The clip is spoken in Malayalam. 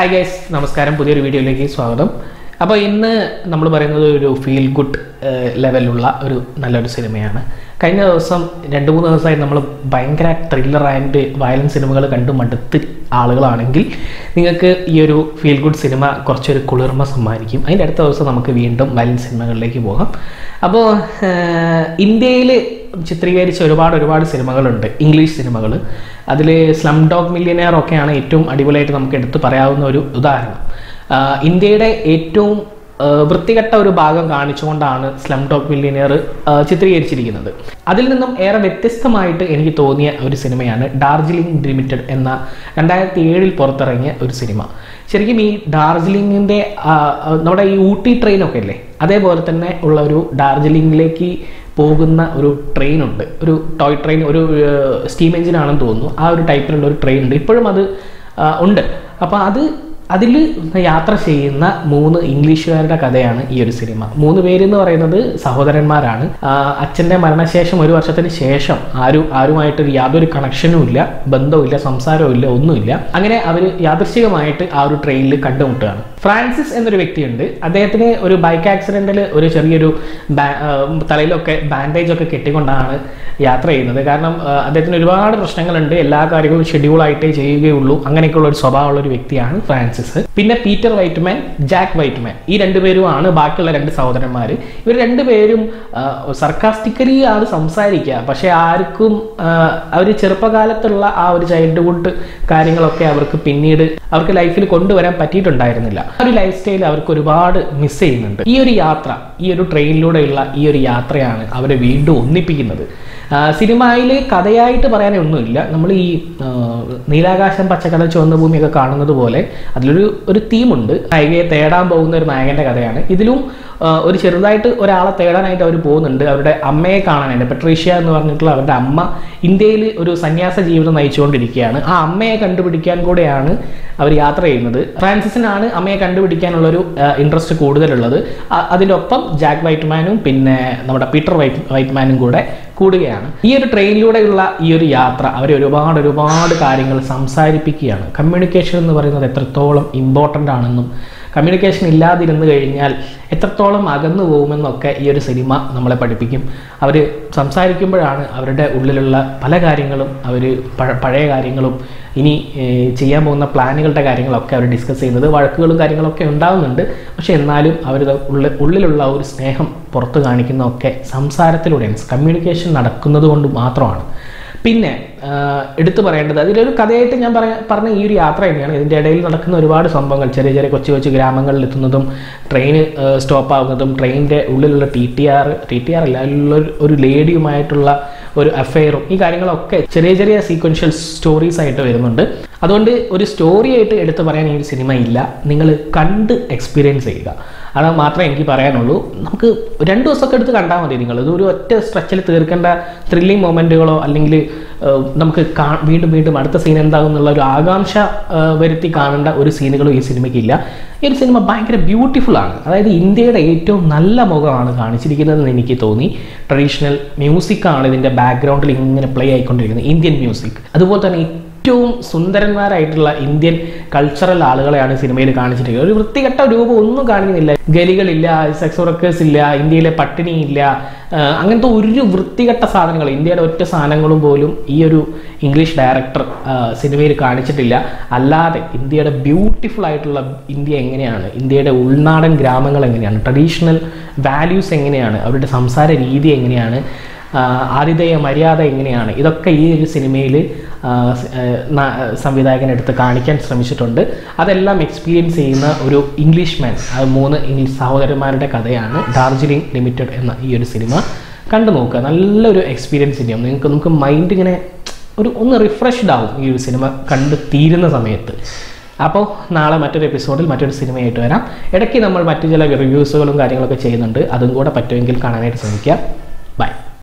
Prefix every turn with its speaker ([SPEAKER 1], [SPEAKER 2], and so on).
[SPEAKER 1] Hi guys, നമസ്കാരം പുതിയൊരു വീഡിയോയിലേക്ക് സ്വാഗതം. അപ്പോൾ ഇന്ന് നമ്മൾ പറയുന്നത് ഒരു ഫീൽ ഗുഡ് ലെവലുള്ള ഒരു നല്ലൊരു സിനിമയാണ്. കഴിഞ്ഞ ദിവസം 2-3 ദിവസമായി നമ്മൾ ഭയങ്കര ത്രില്ലർ ആൻഡ് വയലൻസ് സിനിമകൾ കണ്ടു മടുത്ത് ആളുകളാണെങ്കിൽ നിങ്ങൾക്ക് ഈ ഒരു ഫീൽ ഗുഡ് സിനിമ കുറച്ചൊരു കുളിർമ സമ്മാനിക്കും. അതിൻ്റെ അടുത്ത ദിവസം നമുക്ക് വീണ്ടും വയലൻസ് സിനിമകളിലേക്ക് പോകാം. അപ്പോൾ ഇന്ത്യയിൽ ചിത്രീകരിച്ച ഒരുപാട് സിനിമകളുണ്ട്, ഇംഗ്ലീഷ് സിനിമകൾ. അതിൽ സ്ലം ഡോഗ് മില്യനെയർ ഒക്കെയാണ് ഏറ്റവും അടിപൊളിയായിട്ട് നമുക്ക് എടുത്ത് പറയാവുന്ന ഒരു ഉദാഹരണം. ഇന്ത്യയുടെ ഏറ്റവും വൃത്തികെട്ട ഒരു ഭാഗം കാണിച്ചുകൊണ്ടാണ് സ്ലം ഡോഗ് മില്യനെയർ ചിത്രീകരിച്ചിരിക്കുന്നത്. അതിൽ നിന്നും ഏറെ വ്യത്യസ്തമായിട്ട് എനിക്ക് തോന്നിയ ഒരു സിനിമയാണ് ഡാർജിലിംഗ് ലിമിറ്റഡ് എന്ന 2007 പുറത്തിറങ്ങിയ ഒരു സിനിമ. ശരിക്കും ഈ ഡാർജിലിങ്ങിൻ്റെ നമ്മുടെ ഈ ഊട്ടി ട്രെയിനൊക്കെ അല്ലേ, അതേപോലെ തന്നെ ഉള്ള ഒരു ഡാർജിലിംഗിലേക്ക് പോകുന്ന ഒരു ട്രെയിനുണ്ട്, ഒരു ടോയ് ട്രെയിൻ, ഒരു സ്റ്റീം എഞ്ചിനാണെന്ന് തോന്നുന്നു. ആ ഒരു ടൈപ്പിലുള്ള ഒരു ട്രെയിൻ ഉണ്ട്, ഇപ്പോഴും അത് ഉണ്ട്. അപ്പോൾ അതിൽ യാത്ര ചെയ്യുന്ന 3 ഇംഗ്ലീഷുകാരുടെ കഥയാണ് ഈ ഒരു സിനിമ. 3 പേരെന്ന് പറയുന്നത് സഹോദരന്മാരാണ്. അച്ഛൻ്റെ മരണശേഷം 1 വർഷത്തിന് ശേഷം ആരുമായിട്ട് യാതൊരു കണക്ഷനും ഇല്ല, ബന്ധവുമില്ല, സംസാരവും ഇല്ല, ഒന്നുമില്ല. അങ്ങനെ അവർ യാദൃശ്ചികമായിട്ട് ആ ഒരു ട്രെയിനിൽ കണ്ടുമുട്ടുകയാണ്. ഫ്രാൻസിസ് എന്നൊരു വ്യക്തിയുണ്ട്. അദ്ദേഹത്തിന് ഒരു ബൈക്ക് ആക്സിഡൻറ്റിൽ ഒരു ചെറിയൊരു തലയിലൊക്കെ ബാൻഡേജ് ഒക്കെ കെട്ടിക്കൊണ്ടാണ് യാത്ര ചെയ്യുന്നത്. കാരണം അദ്ദേഹത്തിന് ഒരുപാട് പ്രശ്നങ്ങളുണ്ട്, എല്ലാ കാര്യങ്ങളും ഷെഡ്യൂളായിട്ടേ ചെയ്യുകയുള്ളൂ, അങ്ങനെയൊക്കെയുള്ള ഒരു സ്വഭാവമുള്ള ഒരു വ്യക്തിയാണ് ഫ്രാൻസിസ്. പിന്നെ പീറ്റർ വൈറ്റ്മാൻ, ജാക്ക് വൈറ്റ്മാൻ, ഈ 2 പേരുമാണ് ബാക്കിയുള്ള 2 സഹോദരന്മാർ. ഇവർ 2 പേരും സർക്കാസ്റ്റിക്കലി ആണ് സംസാരിക്കുക, പക്ഷെ ആർക്കും അവർ ചെറുപ്പകാലത്തുള്ള ആ ഒരു ചൈൽഡ്ഹുഡ് കാര്യങ്ങളൊക്കെ അവർക്ക് പിന്നീട് അവർക്ക് ലൈഫിൽ കൊണ്ടുവരാൻ പറ്റിയിട്ടുണ്ടായിരുന്നില്ല. ആ ഒരു ലൈഫ് സ്റ്റൈൽ അവർക്ക് ഒരുപാട് മിസ് ചെയ്യുന്നുണ്ട്. ഈ ഒരു യാത്ര, ഈ ഒരു ട്രെയിനിലൂടെയുള്ള ഈ ഒരു യാത്രയാണ് അവരെ വീണ്ടും ഒന്നിപ്പിക്കുന്നത്. സിനിമയിൽ കഥയായിട്ട് പറയാനൊന്നുമില്ല. നമ്മൾ ഈ നീലാകാശം പച്ചക്കടൽ ചുവന്ന ഭൂമിയൊക്കെ കാണുന്നത് പോലെ അതിലൊരു തീമുണ്ട്. നായികയെ തേടാൻ പോകുന്ന ഒരു നായകൻ്റെ കഥയാണ്. ഇതിലും ഒരു ചെറുതായിട്ട് ഒരാളെ തേടാനായിട്ട് അവർ പോകുന്നുണ്ട്, അവരുടെ അമ്മയെ കാണാനായിട്ട്. പെട്രീഷ്യ എന്ന് പറഞ്ഞിട്ടുള്ള അവരുടെ അമ്മ ഇന്ത്യയിൽ ഒരു സന്യാസ ജീവിതം നയിച്ചുകൊണ്ടിരിക്കുകയാണ്. ആ അമ്മയെ കണ്ടുപിടിക്കാൻ കൂടെയാണ് അവർ യാത്ര ചെയ്യുന്നത്. ഫ്രാൻസിസിനാണ് അമ്മയെ കണ്ടുപിടിക്കാനുള്ളൊരു ഇൻട്രസ്റ്റ് കൂടുതലുള്ളത്. അതിൻ്റെ ഒപ്പം ജാക്ക് വൈറ്റ്മാനും പിന്നെ നമ്മുടെ പീറ്റർ വൈറ്റ്മാനും കൂടെ കൂടുകയാണ്. ഈ ഒരു ട്രെയിനിലൂടെയുള്ള ഈ ഒരു യാത്ര അവരെ ഒരുപാട് കാര്യങ്ങൾ സംസാരിപ്പിക്കുകയാണ്. കമ്മ്യൂണിക്കേഷൻ എന്ന് പറയുന്നത് എത്രത്തോളം ഇമ്പോർട്ടൻ്റ് ആണെന്നും കമ്മ്യൂണിക്കേഷൻ ഇല്ലാതിരുന്നു കഴിഞ്ഞാൽ എത്രത്തോളം അകന്നു പോകുമെന്നൊക്കെ ഈ ഒരു സിനിമ നമ്മളെ പഠിപ്പിക്കും. അവർ സംസാരിക്കുമ്പോഴാണ് അവരുടെ ഉള്ളിലുള്ള പല കാര്യങ്ങളും, അവർ പഴയ കാര്യങ്ങളും ഇനി ചെയ്യാൻ പോകുന്ന പ്ലാനുകളുടെ കാര്യങ്ങളൊക്കെ അവർ ഡിസ്കസ് ചെയ്യുന്നത്. വഴക്കുകളും കാര്യങ്ങളൊക്കെ ഉണ്ടാകുന്നുണ്ട്, പക്ഷെ എന്നാലും അവരുടെ ഉള്ളിലുള്ള ഒരു സ്നേഹം പുറത്ത് കാണിക്കുന്നതൊക്കെ സംസാരത്തിലൂടെയാണ്, കമ്മ്യൂണിക്കേഷൻ നടക്കുന്നത് കൊണ്ട് മാത്രമാണ്. പിന്നെ എടുത്തു പറയേണ്ടത് അതിലൊരു കഥയായിട്ട് ഞാൻ പറഞ്ഞ ഈ ഒരു യാത്ര തന്നെയാണ്. ഇതിൻ്റെ ഇടയിൽ നടക്കുന്ന ഒരുപാട് സംഭവങ്ങൾ, ചെറിയ കൊച്ചു ഗ്രാമങ്ങളിൽ എത്തുന്നതും ട്രെയിൻ സ്റ്റോപ്പ് ആകുന്നതും ട്രെയിനിൻ്റെ ഉള്ളിലുള്ള ടി ടി ആർ അല്ല, അതിലുള്ള ഒരു ലേഡിയുമായിട്ടുള്ള ഒരു അഫെയറും, ഈ കാര്യങ്ങളൊക്കെ ചെറിയ സീക്വൻഷ്യൽ സ്റ്റോറീസ് ആയിട്ട് വരുന്നുണ്ട്. അതുകൊണ്ട് ഒരു സ്റ്റോറി ആയിട്ട് എടുത്തു പറയാൻ ഈ ഒരു സിനിമ ഇല്ല, നിങ്ങൾ കണ്ട് എക്സ്പീരിയൻസ് ചെയ്യുക. അത് മാത്രമേ എനിക്ക് പറയാനുള്ളൂ. നമുക്ക് 2 ദിവസമൊക്കെ എടുത്ത് കണ്ടാൽ മതി. നിങ്ങൾ ഇതൊരു ഒറ്റ സ്ട്രെച്ചിൽ തീർക്കേണ്ട ത്രില്ലിംഗ് മൊമെൻറ്റുകളോ അല്ലെങ്കിൽ നമുക്ക് വീണ്ടും അടുത്ത സീൻ എന്താകും എന്നുള്ള ഒരു ആകാംക്ഷ വരുത്തി കാണേണ്ട ഒരു സീനുകളും ഈ സിനിമയ്ക്കില്ല. ഈ ഒരു സിനിമ ഭയങ്കര ബ്യൂട്ടിഫുൾ ആണ്. അതായത് ഇന്ത്യയുടെ ഏറ്റവും നല്ല മുഖമാണ് കാണിച്ചിരിക്കുന്നതെന്ന് എനിക്ക് തോന്നി. ട്രഡീഷണൽ മ്യൂസിക്കാണ് ഇതിൻ്റെ ബാക്ക്ഗ്രൗണ്ടിൽ ഇങ്ങനെ പ്ലേ ആയിക്കൊണ്ടിരിക്കുന്നത്, ഇന്ത്യൻ മ്യൂസിക്. അതുപോലെ തന്നെ ഏറ്റവും സുന്ദരന്മാരായിട്ടുള്ള ഇന്ത്യൻ കൾച്ചറൽ ആളുകളെയാണ് സിനിമയിൽ കാണിച്ചിരിക്കുന്നത്. ഒരു വൃത്തികെട്ട രൂപം ഒന്നും കാണിക്കുന്നില്ല, ഗലികളില്ല, സെക്സ് വർക്കേഴ്സ് ഇല്ല, ഇന്ത്യയിലെ പട്ടിണിയില്ല, അങ്ങനത്തെ ഒരു വൃത്തികെട്ട സാധനങ്ങൾ, ഇന്ത്യയുടെ ഒറ്റ സാധനങ്ങളും പോലും ഈ ഒരു ഇംഗ്ലീഷ് ഡയറക്ടർ സിനിമയിൽ കാണിച്ചിട്ടില്ല. അല്ലാതെ ഇന്ത്യയുടെ ബ്യൂട്ടിഫുൾ ആയിട്ടുള്ള ഇന്ത്യ എങ്ങനെയാണ്, ഇന്ത്യയുടെ ഉൾനാടൻ ഗ്രാമങ്ങൾ എങ്ങനെയാണ്, ട്രഡീഷണൽ വാല്യൂസ് എങ്ങനെയാണ്, അവരുടെ സംസാര രീതി എങ്ങനെയാണ്, ആതിഥേയ മര്യാദ എങ്ങനെയാണ്, ഇതൊക്കെ ഈ ഒരു സിനിമയിൽ സംവിധായകൻ എടുത്ത് കാണിക്കാൻ ശ്രമിച്ചിട്ടുണ്ട്. അതെല്ലാം എക്സ്പീരിയൻസ് ചെയ്യുന്ന ഒരു ഇംഗ്ലീഷ് മാൻ, 3 ഇംഗ്ലീഷ് സഹോദരന്മാരുടെ കഥയാണ് ഡാർജിലിംഗ് ലിമിറ്റഡ് എന്ന ഈ ഒരു സിനിമ. കണ്ടു നോക്കുക, നല്ലൊരു എക്സ്പീരിയൻസ് തന്നെയാണ്. നമുക്ക് മൈൻഡ് ഇങ്ങനെ ഒന്ന് റിഫ്രഷ്ഡ് ആവും ഈ ഒരു സിനിമ കണ്ട് തീരുന്ന സമയത്ത്. അപ്പോൾ നാളെ മറ്റൊരു എപ്പിസോഡിൽ മറ്റൊരു സിനിമയായിട്ട് വരാം. ഇടയ്ക്ക് നമ്മൾ മറ്റു ചില റിവ്യൂസുകളും കാര്യങ്ങളൊക്കെ ചെയ്യുന്നുണ്ട്, അതും കൂടെ പറ്റുമെങ്കിൽ കാണാനായിട്ട് ശ്രമിക്കാം. ബൈ.